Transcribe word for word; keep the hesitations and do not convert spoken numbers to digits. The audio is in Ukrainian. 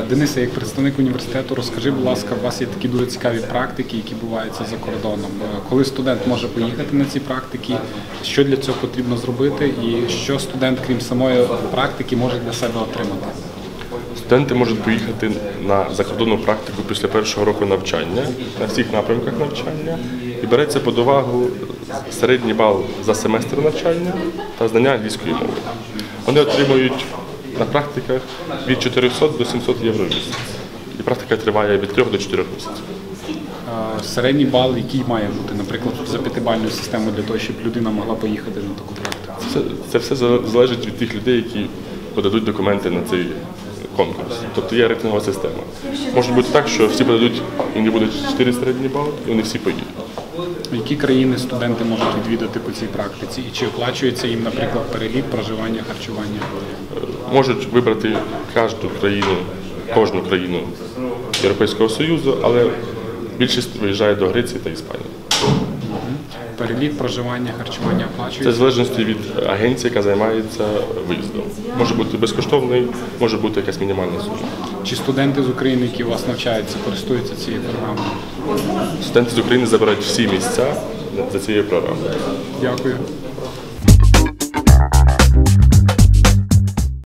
Денисе, як представник університету, розкажи, будь ласка, у вас є такі дуже цікаві практики, які відбуваються за кордоном. Коли студент може поїхати на ці практики, що для цього потрібно зробити і що студент, крім самої практики, може для себе отримати? Студенти можуть поїхати на закордонну практику після першого року навчання, на всіх напрямках навчання, і береться під увагу середній бал за семестр навчання та знання англійської мови. Вони отримують на практиках від чотирьохсот до сімсот євро в місяць. І практика триває від трьох до чотирьох місяців. Середній бал, який має бути, наприклад, за п'ятибальну систему для того, щоб людина могла поїхати на таку практику? Це, це все залежить від тих людей, які подадуть документи на цей конкурс. Тобто є рейтингова система. Може бути так, що всі подадуть, і не буде чотири середні бали, і вони всі поїдуть. Які країни студенти можуть відвідати по цій практиці? І чи оплачується їм, наприклад, переліт, проживання, харчування? Можуть вибрати кожну країну, кожну країну Європейського Союзу, але більшість виїжджає до Греції та Іспанії. Переліт, проживання, харчування оплачується? Це в залежності від агенції, яка займається виїздом. Може бути безкоштовний, може бути якась мінімальна сума. Чи студенти з України, які у вас навчаються, користуються цією програмою? Студенти з України забирають всі місця за цією програмою. Дякую.